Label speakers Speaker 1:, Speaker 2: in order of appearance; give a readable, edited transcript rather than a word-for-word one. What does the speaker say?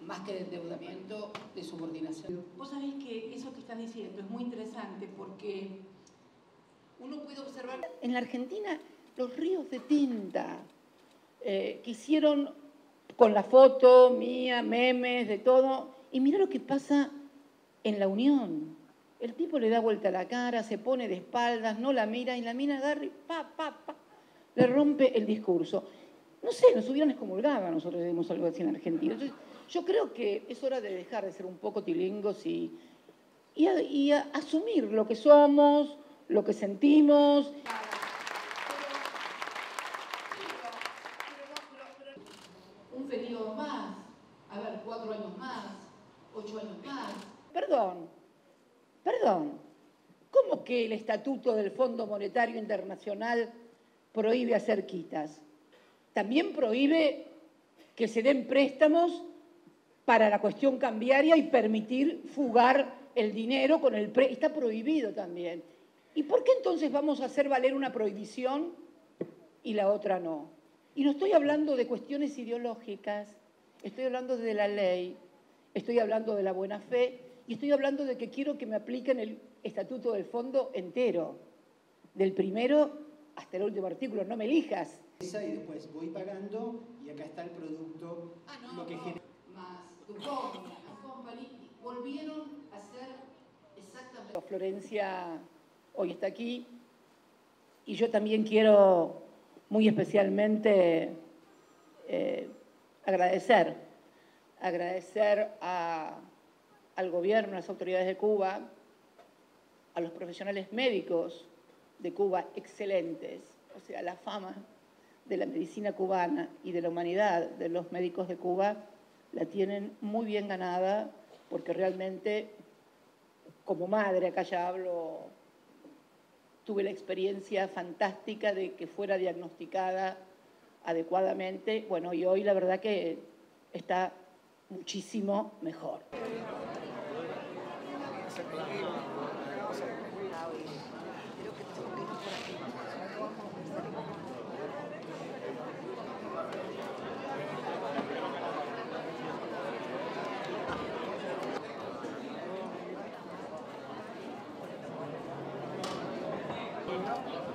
Speaker 1: más que de endeudamiento, de subordinación.
Speaker 2: Vos sabés que eso que estás diciendo es muy interesante porque uno puede observar...
Speaker 3: En la Argentina, los ríos de tinta que hicieron con la foto mía, memes, de todo, y mira lo que pasa en la Unión. El tipo le da vuelta a la cara, se pone de espaldas, no la mira, y la mina agarra y le rompe el discurso. No sé, nos hubieran excomulgado a nosotros, decimos algo así en Argentina. Entonces, yo creo que es hora de dejar de ser un poco tilingos y asumir lo que somos, lo que sentimos.
Speaker 2: Un periodo más, a ver, 4 años más, 8 años más.
Speaker 3: Perdón, ¿cómo que el Estatuto del Fondo Monetario Internacional prohíbe hacer quitas? También prohíbe que se den préstamos para la cuestión cambiaria y permitir fugar el dinero con el préstamo. Está prohibido también. ¿Y por qué entonces vamos a hacer valer una prohibición y la otra no? Y no estoy hablando de cuestiones ideológicas, estoy hablando de la ley, estoy hablando de la buena fe y estoy hablando de que quiero que me apliquen el Estatuto del Fondo entero, del primero hasta el último artículo, no me elijas.
Speaker 4: Y después voy pagando y acá está el producto, lo que genera.
Speaker 2: Más Dupont, Company, volvieron a ser exactamente...
Speaker 3: Florencia hoy está aquí y yo también quiero muy especialmente agradecer al gobierno, a las autoridades de Cuba, a los profesionales médicos de Cuba, excelentes, o sea, la fama de la medicina cubana y de la humanidad de los médicos de Cuba la tienen muy bien ganada, porque realmente, como madre, acá ya hablo, tuve la experiencia fantástica de que fuera diagnosticada adecuadamente, bueno, y hoy la verdad que está muchísimo mejor.
Speaker 1: ¿No?